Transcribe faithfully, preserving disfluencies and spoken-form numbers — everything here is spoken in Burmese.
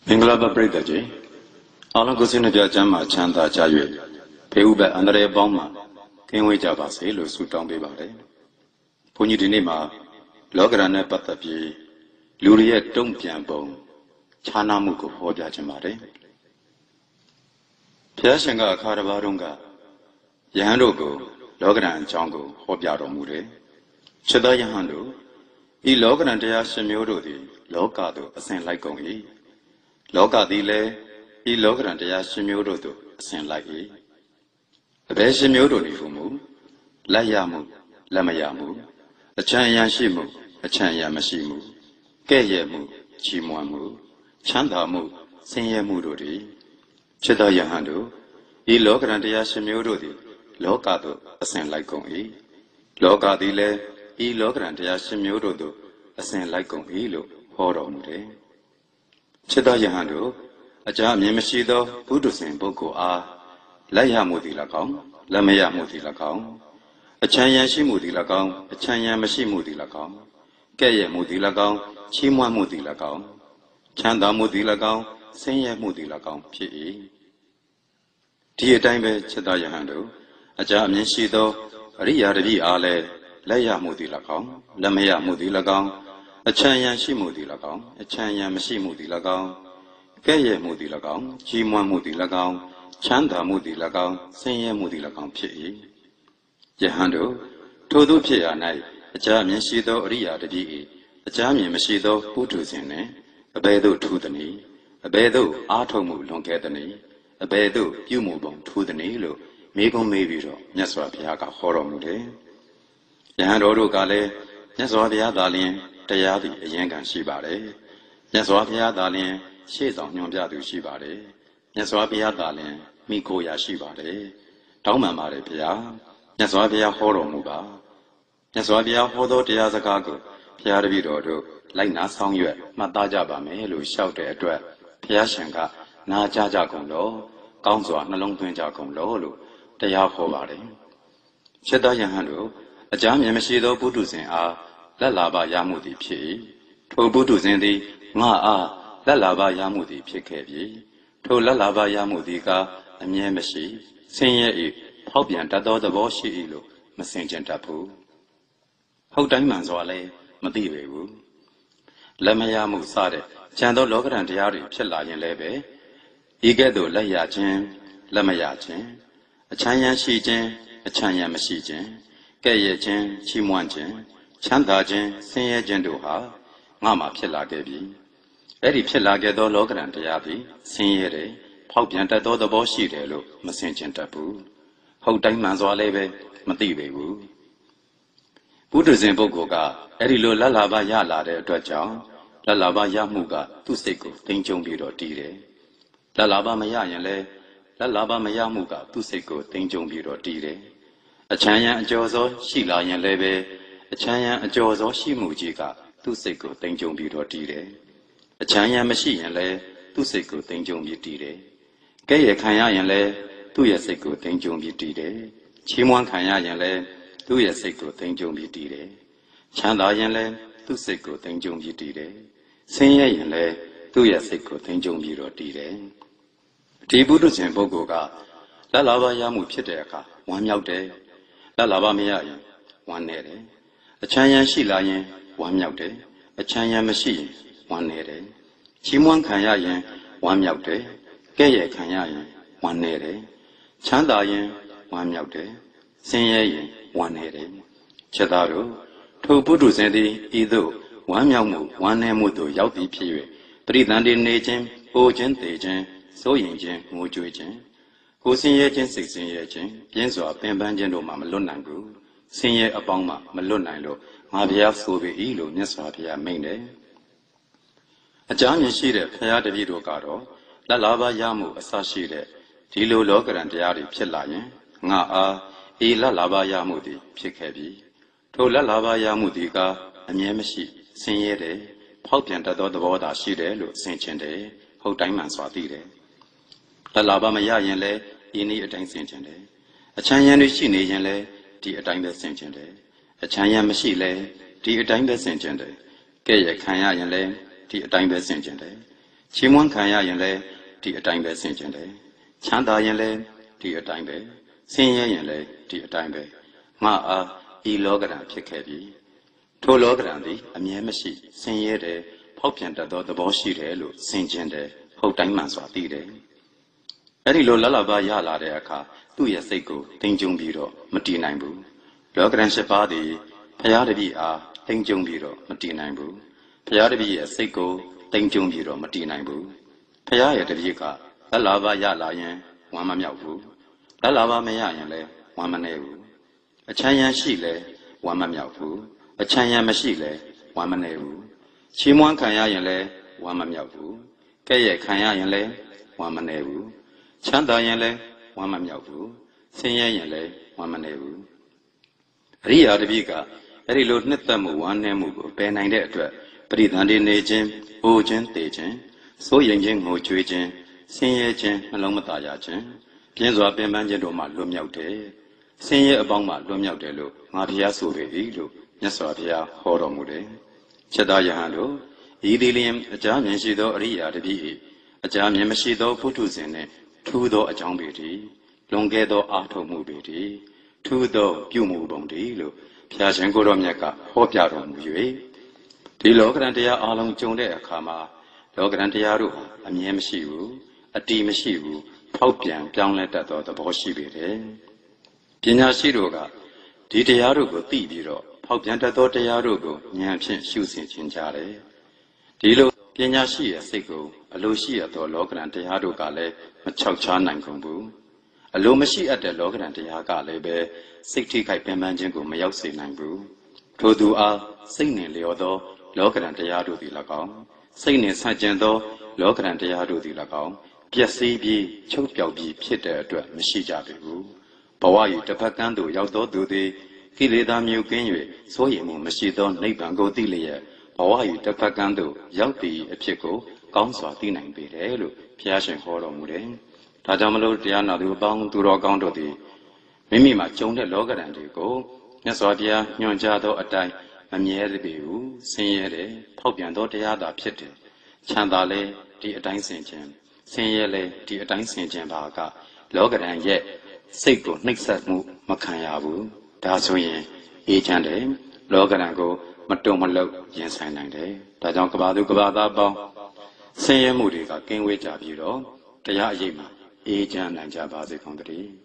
မင်္ဂလာပါပရိသတ်ကြီးအားလုံးကိုစိတ်နှပြချမ်းသာချမ်းသာကြ၍ဖေဥပ္ပအန္တရာယ်ပေါင်းမှကင်းဝေးကြပါစေလို့ဆုတောင်းပေးပါတယ်။ဘုန်းကြီးဒီနေ့မှာလောကရန်နဲ့ပတ်သက်ပြီးလူတွေရဲ့တုံ့ပြန်ပုံခြားနားမှုကိုဟောပြခြင်းပါတယ်။ဘုရားရှင်ကအခါတစ်ပါးတုန်းကယဟန်တို့ကိုလောကရန်အကြောင်းကိုဟောပြတော်မူတယ်။ခြေသားယဟန်တို့ဤလောကရန်တရားရှင်မျိုးတို့သည်လောကသို့အစဉ်လိုက်ကုန်၏လောကသည်လည်းဤလောကရန်တရားရှင်မျိုးတို့သို့အစဉ်လိုက်၏အဘယ်ရှင်မျိုးတို့နေဟုမူလက်ရမှုလက်မရမှုအချမ်းအယံရှိမှုအချမ်းအယံမရှိမှုကဲ့ရဲ့မှုချီးမွမ်းမှုချမ်းသာမှုဆင်းရဲမှုတို့သည်ချစ်တော်ယဟန်တို့ဤလောကရန်တရားရှင်မျိုးတို့သည်လောကသို့အစဉ်လိုက်ကုန်၏လောကသည်လည်းဤလောကရန်တရားရှင်မျိုးတို့သို့အစဉ်လိုက်ကုန်၏လို့ဟောတော်မူတယ်ချစ်တော်ယဟန်တို့အကြအမြင်မရှိသောဘုဒ္ဓဆင်ပုဂ္ဂိုလ်အားလက်ရမှုသည်၎င်းလက်မရမှုသည်၎င်းအချမ်းရံရှိမှုသည်၎င်းအချမ်းရံမရှိမှုသည်၎င်းကဲ့ရဲ့မှုသည်၎င်းချီးမွမ်းမှုသည်၎င်းချမ်းသာမှုသည်၎င်းဆင်းရဲမှုသည်၎င်းဖြစ်၏ဒီအတိုင်းပဲချစ်တော်ယဟန်တို့အကြအမြင်ရှိသောအရိယာတပည့်အားလည်းလက်ရမှုသည်၎င်းလက်မရမှုသည်၎င်းအချမ်းရံရှိမှုသည်၎င်းအချမ်းရံမရှိမှုသည်၎င်းကဲ့ရဲ့မှုသည်၎င်းကြီးမွမ်းမှုသည်၎င်းချမ်းသာမှုသည်၎င်းဆင်းရဲမှုသည်၎င်းဖြစ်၏ယဟန်တို့ထိုသို့ဖြစ်ရာ၌အကြအမြင်ရှိသောအရိယာတပည့်၏အကြအမြင်မရှိသောပုထုဇဉ်နှင့်အဘယ်သို့ထူးသနည်းအဘယ်သို့အားထုတ်မှုလွန်ကဲသနည်းအဘယ်သို့ပြုမှုပုံထူးသနည်းလို့မေးခွန်းမေးပြီးတော့မြတ်စွာဘုရားကဟောတော်မူတယ်ယဟန်တော်တို့ကလည်းမြတ်စွာဘုရားသာလျှင်တရားသည်အရင်ကရှိပါတယ်မြတ်စွာဘုရားသာလျှင်ရှေ့ဆောင်ညွှန်ပြသူရှိပါတယ်မြတ်စွာဘုရားသာလျှင်မိကိုရာရှိပါတယ်တောင်းပန်ပါတယ်ဘုရားမြတ်စွာဘုရားဟောတော်မူပါမြတ်စွာဘုရားဟောသောတရားစကားကိုဘုရားတပည့်တော်တို့လိုက်နာဆောင်ရွက်မှတ်သားကြပါမယ်လို့လျှောက်တဲ့အတွက်ဘုရားရှင်ကနာကြကြကုန်လို့ကောင်းစွာနှလုံးသွင်းကြကုန်လို့လို့တရားဟောပါတယ်ရှင်းသောယဟန်တို့အကြမ်းမြင်မရှိသောပုထုဇဉ်အားလက်လာပါရမှုသည်ဖြစ်၏ထိုပုထုဇဉ်သည်ငါအားလက်လာပါရမှုသည်ဖြစ်ခဲ့ပြီထိုလက်လာပါရမှုသည်ကအမြဲမရှိဆင်းရဲ၏ဖောက်ပြန်တတ်သောသဘောရှိ၏လို့မစင်ကြင်တတ်ဘူးဟုတ်တိုင်းမှန်စွာလည်းမသိပေဘူးလက်မရမှုစတဲ့ဉာဏ်သောလောကရန်တရားတွေဖြစ်လာရင်လည်းပဲဤကဲ့သို့လက်ရခြင်းလက်မရခြင်းအချမ်းရံရှိခြင်းအချမ်းရံမရှိခြင်းကဲ့ရဲ့ခြင်းချီးမွမ်းခြင်းချမ်းသာခြင်းဆင်းရဲခြင်းတို့ဟာငါမှဖြစ်လာခဲ့ပြီအဲ့ဒီဖြစ်လာခဲ့သောလောကရန်တရားသည်ဆင်းရဲတယ်ဖောက်ပြန်တတ်သောသဘောရှိတယ်လို့မစင်ကြင်တတ်ဘူးဟုတ်တိုင်းမှန်စွာလည်းပဲမသိပေဘူးဘုဒ္ဓဇင်ပုဂ္ဂိုလ်ကအဲ့ဒီလိုလက်လာပါရလာတဲ့အတွက်ကြောင့်လက်လာပါရမှုကသူ့စိတ်ကိုသိမ်းကျုံပြီးတော့တည်တယ်လက်လာပါမရရင်လည်းလက်လာပါမရမှုကသူ့စိတ်ကိုသိမ်းကျုံပြီးတော့တည်တယ်အချမ်းရံအကျော်စောရှိလာရင်လည်းပဲအချမ်းရံအကျော်စောရှိမှုကြီးကသူ့စိတ်ကိုသိမ်းကျုံပြီးတော့တည်တယ်အချမ်းရံမရှိရင်လည်းသူ့စိတ်ကိုသိမ်းကျုံပြီးတည်တယ်ကဲ့ရဲ့ခံရရင်လည်းသူ့ရဲ့စိတ်ကိုသိမ်းကျုံပြီးတည်တယ်ချီးမွမ်းခံရရင်လည်းသူ့ရဲ့စိတ်ကိုသိမ်းကျုံပြီးတည်တယ်ချမ်းသာရင်လည်းသူ့စိတ်ကိုသိမ်းကျုံပြီးတည်တယ်ဆင်းရဲရင်လည်းသူ့ရဲ့စိတ်ကိုသိမ်းကျုံပြီးတော့တည်တယ်ဒီပုထုဇဉ်ပုဂ္ဂိုလ်ကလက်လာပါရမှုဖြစ်တဲ့အခါဝမ်းမြောက်တယ်လက်လာပါမရရင်ဝမ်းနေတယ်အချမ်းရံရှိလာရင်ဝမ်းမြောက်တယ်အချမ်းရံမရှိရင်ဝမ်းနေတယ်ချီးမွမ်းခံရရင်ဝမ်းမြောက်တယ်ကဲ့ရဲ့ခံရရင်ဝမ်းနေတယ်ချမ်းသာရင်ဝမ်းမြောက်တယ်ဆင်းရဲရင်ဝမ်းနေတယ်ချက်သားတို့ထိုပုထုဇဉ်သည်ဤသို့ဝမ်းမြောက်မှုဝမ်းနည်းမှုသို့ရောက်သည်ဖြစ်၍ပရိသန္တိနေခြင်းပိုခြင်းသေခြင်းစိုးရင်ခြင်းငိုကြွေးခြင်းကိုယ်ဆင်းရဲခြင်းစိတ်ဆင်းရဲခြင်းပြင်းစွာပင်ပန်းခြင်းတို့မှမလွတ်နိုင်ဘူးဆင်းရဲအပေါင်းမှမလွတ်နိုင်လို့ငါဘုရားဆိုပေ၏လို့မြတ်စွာဘုရားမိန့်တယ်အကြမ်းမြင်ရှိတဲ့ဘုရားတပည့်တို့ကတော့လက်လာပါရမှုအစရှိတဲ့ဒီလိုလောကရန်တရားတွေဖြစ်လာရင်ငါအားအေးလက်လာပါရမှုသည်ဖြစ်ခဲ့ပြီထိုလက်လာပါရမှုသည်ကအမြဲမရှိဆင်းရဲတယ်ဖောက်ပြန်တတ်သောသဘောသာရှိတယ်လို့ဆင်ခြင်တယ်ဟုတ်တိုင်းမှန်စွာသိတယ်လက်လာပါမရရင်လည်းဤနည်းအတိုင်းဆင်ခြင်တယ်အချမ်းရံတွေရှိနေရင်လည်းဒီအတိုင်းပဲဆင်ခြင်တယ်အချမ်းရံမရှိလဲဒီအတိုင်းပဲဆင်ခြင်တယ်ကဲ့ရဲ့ခံရရင်လည်းဒီအတိုင်းပဲဆင်ခြင်တယ်ချီးမွမ်းခံရရင်လည်းဒီအတိုင်းပဲဆင်ခြင်တယ်ချမ်းသာရင်လည်းဒီအတိုင်းပဲဆင်းရဲရင်လည်းဒီအတိုင်းပဲငါအားဤလောကဓာတ်ဖြစ်ခဲ့ပြီထိုလောကဓာတ်သည်အမြဲမရှိဆင်းရဲတယ်ဖောက်ပြန်တတ်သောသဘောရှိတယ်လို့ဆင်ခြင်တယ်ဟုတ်တိုင်းမှန်စွာသိတယ်အဲ့ဒီလိုလလဘာရလာတဲ့အခါသူ့ရဲ့စိတ်ကိုတင်ကြုံပြီးတော့မတည်နိုင်ဘူးလောကဓာတ်၈ပါးသည်ဘုရားတပည့်အားတင်ကြုံပြီးတော့မတည်နိုင်ဘူးဘုရားတပည့်ရဲ့စိတ်ကိုတင်ကြုံပြီးတော့မတည်နိုင်ဘူးဘုရားရဲ့တပည့်ကလလဘာရလာရင်ဝမ်းမမြောက်ဘူးလလဘာမရရင်လည်းဝမ်းမနေဘူးအချမ်းရံရှိလဲဝမ်းမမြောက်ဘူးအချမ်းရံမရှိလဲဝမ်းမနေဘူးချီးမွမ်းခံရရင်လည်းဝမ်းမမြောက်ဘူးကဲ့ရဲ့ခံရရင်လည်းဝမ်းမနေဘူးချမ်းသာရင်လည်းဝမ်းမမြောက်ဘူးဆင်းရဲရင်လည်းဝမ်းမနေဘူးအရိယာတပည့်ကအဲ့ဒီလိုနှစ်သက်မှုဝမ်းနည်းမှုကိုပယ်နိုင်တဲ့အတွက်ပရိသန္တိနေခြင်းအိုခြင်းတေခြင်းစိုးရိမ်ခြင်းငိုကြွေးခြင်းဆင်းရဲခြင်းနှလုံးမသာရခြင်းပြင်းစွာပင်ပန်းခြင်းတို့မှလွတ်မြောက်တယ်ဆင်းရဲအပေါင်းမှလွတ်မြောက်တယ်လို့ငါဘုရားဆိုပေ၏လို့မြတ်စွာဘုရားဟောတော်မူတယ်ချက်သားယဟန်တို့ဤသည်လျင်အကြမြင်ရှိသောအရိယာတပည့်၏အကြမြင်မရှိသောပုထုဇဉ်နှင့်ထူးသောအကြောင်းပေတည်းလွန်ကဲသောအာထုံမှုပေတည်းထူးသောပြုမှုပုံတည်းလို့ဘုရားရှင်ကိုယ်တော်မြတ်ကဟောပြတော်မူ၍ဒီလောကရန်တရားအလုံးကျုံတဲ့အခါမှာလောကရန်တရားတို့အမြဲမရှိဘူးအတည်မရှိဘူးဖောက်ပြန်ပြောင်းလဲတတ်သောသဘောရှိပေတယ်ပညာရှိတို့ကဒီတရားတို့ကိုသိပြီးတော့ဖောက်ပြန်တတ်သောတရားတို့ကိုဉာဏ်ဖြင့်ရှုဆင်ခြင်းကြတယ်ဒီလိုပညာရှိရဲ့စိတ်ကိုအလိုရှိရသောလောကရန်တရားတို့ကလည်းမချောက်ချားနိုင်ကုန်ဘူးအလိုမရှိအပ်တဲ့လောကရန်တရားကလည်းပဲစိတ်ထိခိုက်ပင်ပန်းခြင်းကိုမရောက်စေနိုင်ဘူးထို့သူအားစိတ်နှင်လျော်သောလောကရန်တရားတို့သည်၎င်းစိတ်နှင်ဆန့်ကျင်သောလောကရန်တရားတို့သည်၎င်းပျက်စီးပြီးချုပ်ပြောက်ပြီးဖြစ်တဲ့အတွက်မရှိကြပေဘူးဘဝ၏တစ်ဖက်ကန်းသို့ရောက်သောသူသည်ကိလေသာမြုပ်ကင်း၍စိုးရိမ်မှုမရှိသောနိဗ္ဗာန်ကိုသိလျက်ဘဝ၏တစ်ဖက်ကန်းသို့ရောက်သည့်အဖြစ်ကိုကောင်းစွာသိနိုင်ပေတယ်လို့ဘုရားရှင်ဟောတော်မူတယ်။ဒါကြောင့်မလို့တရားနာသူအပေါင်းသူတော်ကောင်းတို့သည်မိမိမှာကျုံတဲ့လောကဓာတ်တွေကိုမြတ်စွာဘုရားညွှန်ကြားသောအတိုင်းမမြဲသေးဘူးဆင်းရဲတယ်ဖောက်ပြန်သောတရားသာဖြစ်တယ်ချမ်းသာလဲဒီအတိုင်းဆင်ခြင်းဆင်းရဲလဲဒီအတိုင်းဆင်ခြင်းပါကလောကဓာတ်ရဲ့စိတ်ကိုနှိပ်စက်မှုမခံရဘူးဒါဆိုရင်အေးချမ်းတယ်လောကဓာတ်ကိုမတုံမလှုပ်ရင်ဆိုင်နိုင်တယ်ဒါကြောင့်ကဘာသူကဘာသားပေါင်းဆင်းရဲမှုတွေကကင်းဝေးကြပြီးတော့တရားအရေးမှာအေးချမ်းနိုင်ကြပါစေကုန်သတည်း